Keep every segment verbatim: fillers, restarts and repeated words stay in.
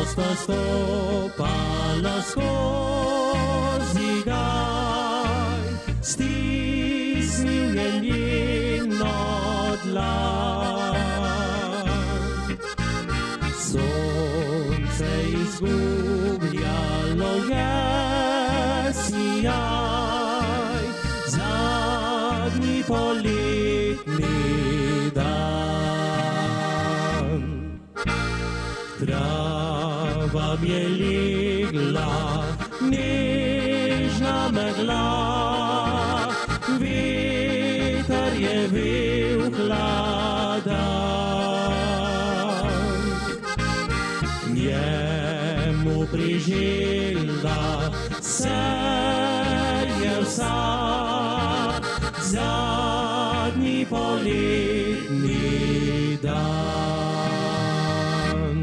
sta stopala skozi gaj, stisnil je njeno dlan. Sonce izgubljalo je sijaj, zadnji poletni dan. Trava mi je legla, nežna megla, veter je vel hladan. Njemu prižela se je vsa, zadnji poletni dan.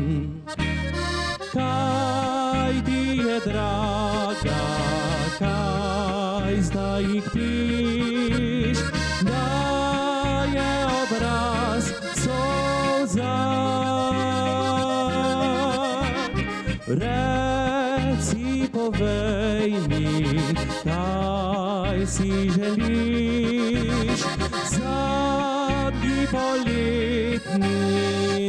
Kaj ti je draga, kaj zdaj htiš, da je obraz solza? Reci, povej mi, kaj si želiš, zadnji poletni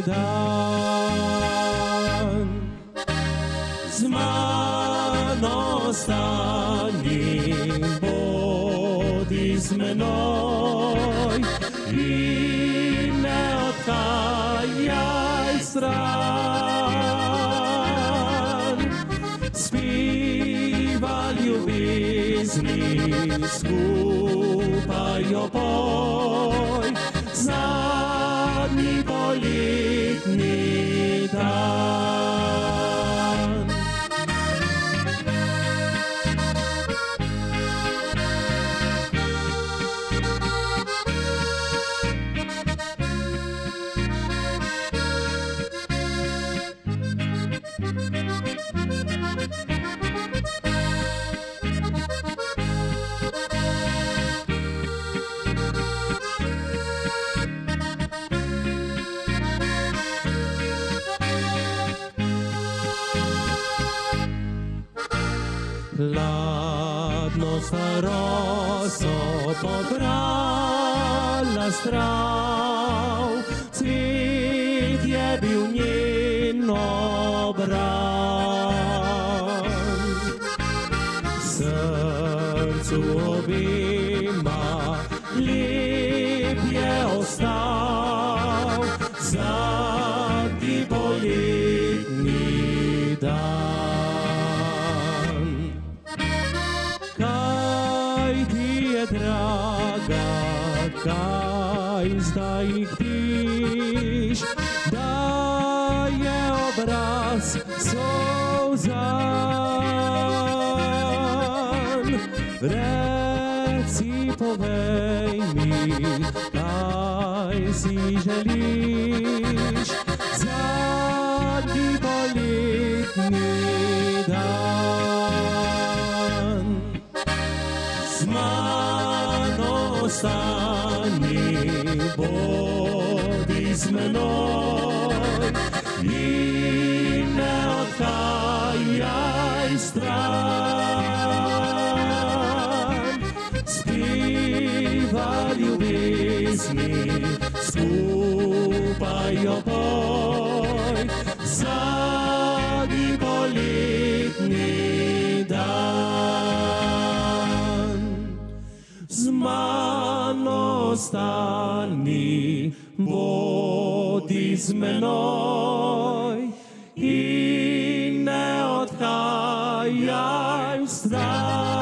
dan. Z mano ostani, bodi z menoj in ne odhajaj stran. Spivaj ljubezni, skupaj jo poj, zadnji poletni dan. Hladno staroso pobrala strav, cvet je bil njen obraz. Srcu obema lep je ostal, zadnji poletni dan. Kaj ti je draga, kaj zdaj htiš, da je obraz solzan? Reci, povej mi, kaj si želiš, zadnji poletni dan. Z mano ostani, bodi z menoj in ne odhajaj stran. Spivaj ljubezni, skupaj jo poj, zadnji poletni dan. Z mano ostani, bodi z menoj in ne odhajaj stran.